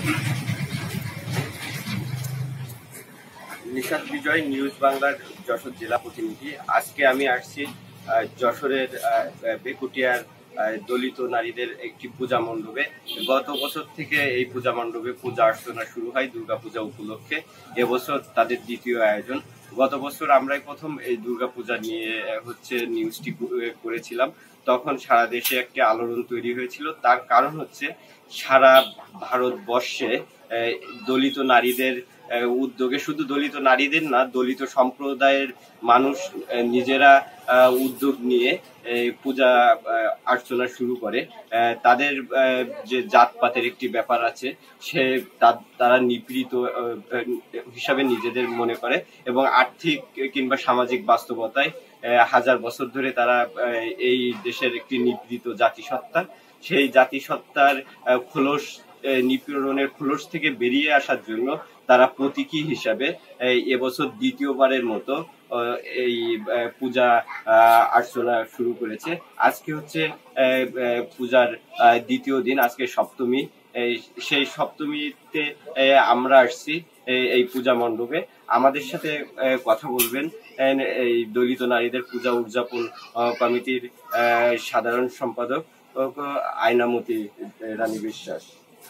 নিশাত বিজয়, news বাংলার যশোর জেলা প্রতিনিধি। আজকে আমি আসছি যশোরের বেকুটিয়ার দলিত নারীদের একটি পূজা মণ্ডপে। গত বছর থেকে এই পূজা মণ্ডপে পূজা অর্চনা শুরু হয় দুর্গাপূজা উপলক্ষে। এবছর তাদের দ্বিতীয় আয়োজন। গত বছর আমরাই প্রথম এই দুর্গাপূজা নিয়ে নিউজটি করেছিলাম। তখন সারা দেশে একটি আলোড়ন তৈরি হয়েছিল। তার কারণ হচ্ছে সারা ভারতবর্ষে দলিত নারীদের উদ্যোগে, শুধু দলিত নারীদের না, দলিত সম্প্রদায়ের মানুষ নিজেরা উদ্যোগ নিয়ে পূজা অর্চনা শুরু করে। তাদের যে জাতপাতের একটি ব্যাপার আছে, তারা নিপীড়িত হিসাবে নিজেদের মনে করে এবং আর্থিক কিংবা সামাজিক বাস্তবতায় হাজার বছর ধরে তারা এই দেশের একটি নিপীড়িত জাতিসত্তা, সেই জাতিসত্তার খোলস, নিপীড়নের খোলস থেকে বেরিয়ে আসার জন্য তারা প্রতীকী হিসাবে এবছর দ্বিতীয়বারের মতো এই পূজা অর্চনা শুরু করেছে। আজকে হচ্ছে পূজার দ্বিতীয় দিন, আজকে সপ্তমী। সেই সপ্তমীতে আমরা আসছি এই পূজা মণ্ডপে। আমাদের সাথে কথা বলবেন এই দলিত নারীদের পূজা উদযাপন কমিটির সাধারণ সম্পাদক আয়নামতি রানী বিশ্বাস।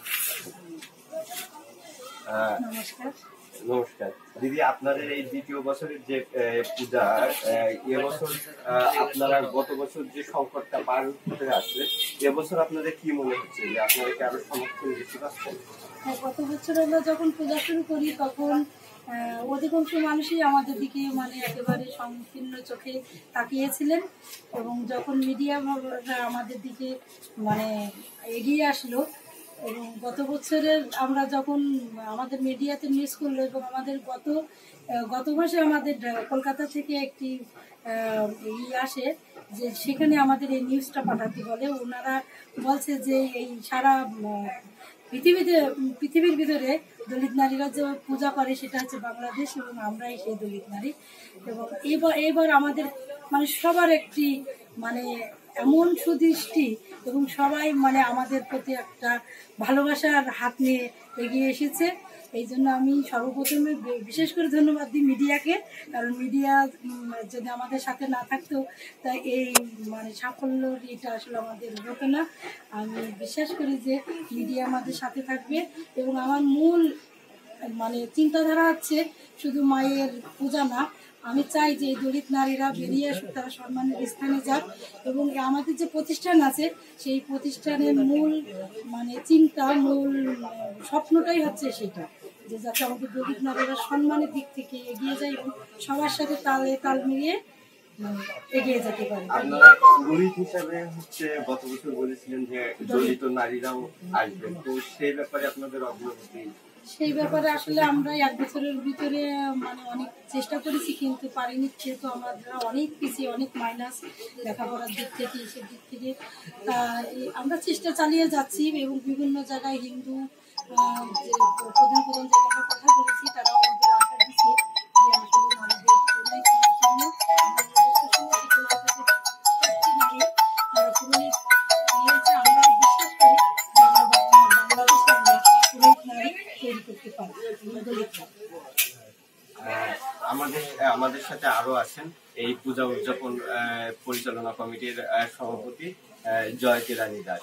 নমস্কার দিদি, আপনাদের এই দ্বিতীয় বছরের যে পূজা, এবছর আপনারা গত বছর যে সংকটটা পার হতে আসলে, এবছর আপনাদের কি মনে হচ্ছে যে আপনারা কি আরো সমর্থন বেশি পাচ্ছেন? গত বছর আমরা যখন পূজা শুরু করি তখন অধিকাংশ মানুষই আমাদের দিকে একেবারে সংকীর্ণ চোখে তাকিয়েছিলেন, এবং যখন মিডিয়া আমাদের দিকে এগিয়ে আসলো এবং গত বছরের আমরা যখন আমাদের মিডিয়াতে নিউজ করলো এবং আমাদের গত মাসে আমাদের কলকাতা থেকে একটি আসে যে সেখানে আমাদের এই নিউজটা পাঠাতে বলে। ওনারা বলছে যে এই সারা পৃথিবীর ভিতরে দলিত নারীরা যে পূজা করে সেটা হচ্ছে বাংলাদেশ, এবং আমরাই সেই দলিত নারী। এবং এবার আমাদের সবার একটি এমন সুদৃষ্টি এবং সবাই আমাদের প্রতি একটা ভালোবাসার হাত নিয়ে এগিয়ে এসেছে। এই জন্য আমি সর্বপ্রথমে বিশেষ করে ধন্যবাদ দিই মিডিয়াকে, কারণ মিডিয়া যদি আমাদের সাথে না থাকতো তা এই সাফল্য এটা আসলে আমাদের হতো না। আমি বিশ্বাস করি যে মিডিয়া আমাদের সাথে থাকবে, এবং আমার মূল চিন্তাধারা হচ্ছে শুধু মায়ের পূজা না, আমি চাই যে দলিত নারীরা বেরিয়ে আসুক, তারা সম্মানের স্থানে যাক, এবং আমাদের যে প্রতিষ্ঠান আছে সেই প্রতিষ্ঠানের মূল চিন্তা, মূল স্বপ্নটাই হচ্ছে সেটা, যে যাতে আমাদের দলিত নারীরা সম্মানের দিক থেকে এগিয়ে যায় এবং সবার সাথে তালে তাল মিলিয়ে এগিয়ে যেতে পারে। আপনারা পুরোহিত হিসাবে গত বছর বলেছিলেন যে দলিত নারীরাও আসবেন, তো সেই ব্যাপারে আপনাদের অগ্রগতি? সেই ব্যাপারে আসলে আমরা এক বছরের ভিতরে অনেক চেষ্টা করেছি, কিন্তু পারিনি, যেহেতু আমরা অনেক পিছিয়ে, অনেক মাইনাস লেখাপড়ার দিক থেকে, এসব দিক থেকে। তা আমরা চেষ্টা চালিয়ে যাচ্ছি এবং বিভিন্ন জায়গায় হিন্দু যে প্রধান জায়গাটার কথা বলেছি তারাও আমাদের আশা দিচ্ছে যে আসলে নারীদের আমাদের সাথে আরো আছেন এই পূজা উদযাপন পরিচালনা কমিটির সভাপতি জয়তী রানী দাস।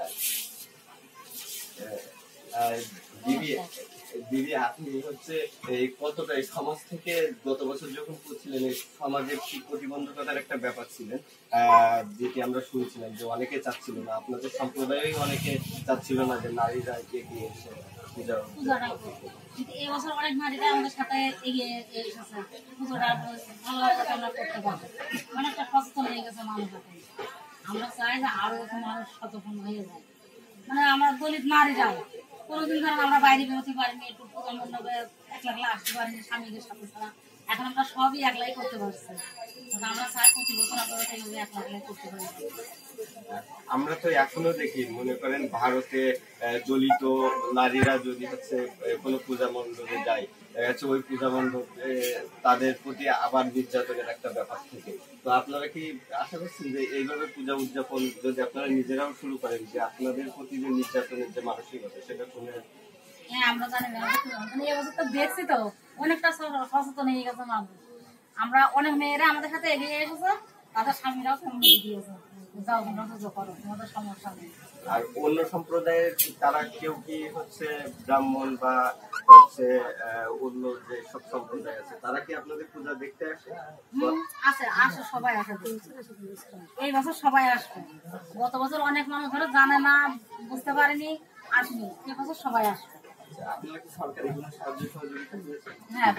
দিদি, আপনি এই কতটা সমাজ থেকে গত বছর যখন করছিলেন, এই সমাজের কি প্রতিবন্ধকতার একটা ব্যাপার ছিলেন, যেটি আমরা শুনছিলাম যে অনেকে চাচ্ছিল না, আপনাদের সম্প্রদায়ে অনেকে চাচ্ছিল না যে নারীরা এগিয়ে এসে পূজা। এবছর অনেক নারীরা আমাদের সাথে এগিয়ে এসেছে, পুজোটা ভালোভাবে আমরা করতে পারবো, অনেকটা সচেতন হয়ে গেছে মানুষ। আমরা চাই যে আরো মানুষ সচেতন হয়ে যায়, আমরা দলিত নারীরাও কোনোদিন ধরেন আমরা বাইরে বেরোতে পারিনি, একটু পূজা মণ্ডপে একলা আসতে পারিনি স্বামীদের সাথে ছাড়া। এখন আমরা সবই একলাই করতে পারছি, আমরা চাই প্রতি বছর আপনারা সেইভাবে একলাই করতে পারি। আমরা তো এখনো দেখি, মনে করেন ভারতে দলিত নারীরা যদি কোনো পূজা মণ্ডপে যায়, ওই পূজা মণ্ডপে তাদের প্রতি আবার নির্যাতনের একটা ব্যাপার থেকে। তো আপনারা কি আশা করছেন যে এইভাবে পূজা উদযাপন যদি আপনারা নিজেরাও শুরু করেন, যে আপনাদের প্রতি যে নির্যাতনের যে মানসিকতা সেটা শুনে? হ্যাঁ আমরা জানি না, মানে এবছর তো দেখছি তো অনেকটা সচেতন হয়ে গেছে মানুষ। আমরা অনেক মেয়েরা আমাদের সাথে এগিয়ে এসেছে, তাদের স্বামীরাও সম্মতি দিয়েছে, যাও তোমরা পুজো করো, তোমাদের সমস্যা নেই। আর অন্য সম্প্রদায়ের তারা কেউ কি হচ্ছে ব্রাহ্মণ বা হচ্ছে অন্য যে সব সম্প্রদায় আছে তারা কি আপনাদের পূজা দেখতে আসে? আসে সবাই আসে, এই বছর সবাই আসবে। গত বছর অনেক মানুষ ধরো জানে না, বুঝতে পারেনি, আসেনি, এই বছর সবাই আসবে। আপনারা কি সরকারি কোনো সাহায্য সহযোগিতা পেয়েছেন? হ্যাঁ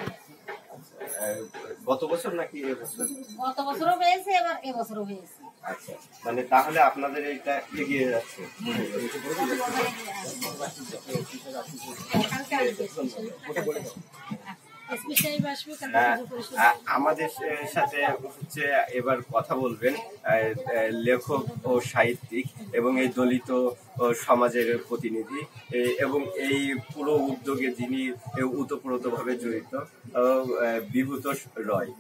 গত বছর নাকি এবছর? গত বছরও পেয়েছে, এবার এবছরও পেয়েছে। আচ্ছা, মানে তাহলে আপনাদের এইটা এগিয়ে যাচ্ছে। আমাদের সাথে হচ্ছে এবার কথা বলবেন লেখক ও সাহিত্যিক এবং এই দলিত সমাজের প্রতিনিধি এবং এই পুরো উদ্যোগে যিনি ওতপ্রোতভাবে জড়িত বিভূত রয়।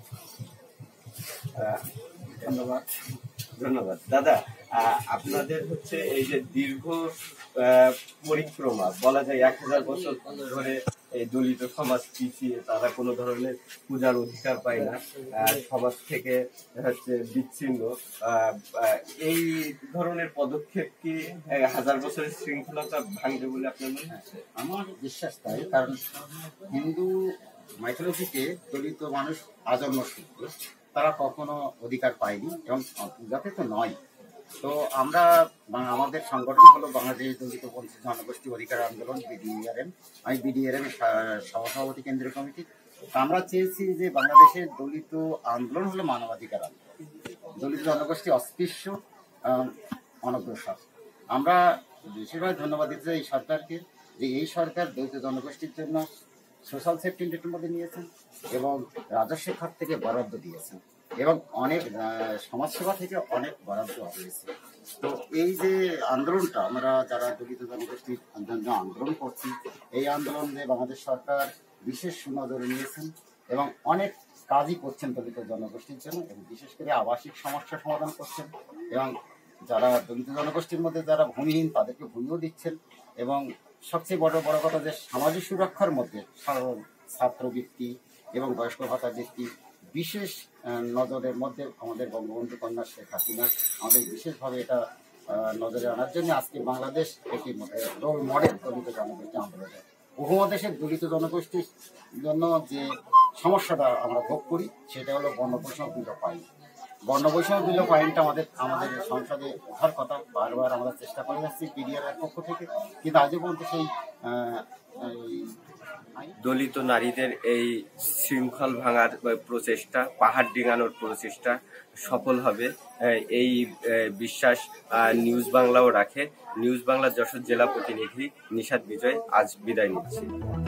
ধন্যবাদ। ধন্যবাদ দাদা। আপনাদের হচ্ছে এই যে দীর্ঘ পরিক্রমা, বলা যায় 1000 বছর ধরে এই দলিত সমাজ পিছিয়ে, তারা কোনো ধরনের পূজার অধিকার পায় না, সমাজ থেকে হচ্ছে বিচ্ছিন্ন, এই ধরনের পদক্ষেপ কি 1000 বছরের শৃঙ্খলতা ভাঙবে বলে আপনার মনে হচ্ছে? আমার বিশ্বাস তাই, কারণ হিন্দু মাইথোলজিতে দলিত মানুষ আজন্ম শুদ্ধ, তারা কখনো অধিকার পায়নি এবং পূজাতে তো নয়। তো আমরা আমাদের সংগঠন হলো বাংলাদেশ দলিত বঞ্চিত জনগোষ্ঠী অধিকার আন্দোলন BDRM। আমি BDRM সহসভাপতি কেন্দ্রীয় কমিটি। আমরা চেয়েছি যে বাংলাদেশের দলিত আন্দোলন হলো মানবাধিকার আন্দোলন, দলিত জনগোষ্ঠী অস্পৃশ্য অনগ্রসর। আমরা বেশিরভাগ ধন্যবাদ দিতে এই সরকারকে, যে এই সরকার দলিত জনগোষ্ঠীর জন্য সোশ্যাল সেফটি নেটের মধ্যে নিয়েছেন এবং রাজস্ব খাত থেকে বরাদ্দ দিয়েছেন এবং অনেক সমাজসেবা থেকে অনেক বরাদ্দ হয়েছে। তো এই যে আন্দোলনটা আমরা যারা দলিত জনগোষ্ঠীর জন্য আন্দোলন করছি, এই আন্দোলনে বাংলাদেশ সরকার বিশেষ সুনজরে নিয়েছেন এবং অনেক কাজই করছেন দলিত জনগোষ্ঠীর জন্য, এবং বিশেষ করে আবাসিক সমস্যা সমাধান করছেন এবং যারা দলিত জনগোষ্ঠীর মধ্যে যারা ভূমিহীন তাদেরকে ভূমিও দিচ্ছেন। এবং সবচেয়ে বড় কথা যে সামাজিক সুরক্ষার মধ্যে ছাত্রবৃত্তি এবং বয়স্ক ভাতা বৃত্তি বিশেষ নজরের মধ্যে আমাদের বঙ্গবন্ধু কন্যা শেখ হাসিনা আমাদের বিশেষভাবে এটা নজরে আনার জন্য আজকে বাংলাদেশ একটি রোল মডেল দলিত জনগোষ্ঠী আন্দোলনের। উপমহাদেশের দলিত জনগোষ্ঠীর জন্য যে সমস্যাটা আমরা ভোগ করি সেটা হলো বর্ণবৈষম্য বিলোপ আইন। বর্ণবৈষম্য বিলোপ আইনটা আমাদের সংসদে ওঠার কথা বারবার আমরা চেষ্টা করে যাচ্ছি BDRM পক্ষ থেকে, কিন্তু আজও পর্যন্ত সেই দলিত নারীদের এই শৃঙ্খল ভাঙার প্রচেষ্টা, পাহাড় ডিঙানোর প্রচেষ্টা সফল হবে এই বিশ্বাস নিউজ বাংলাও রাখে। নিউজ বাংলা যশোর জেলা প্রতিনিধি নিশাদ বিজয় আজ বিদায় নিচ্ছি।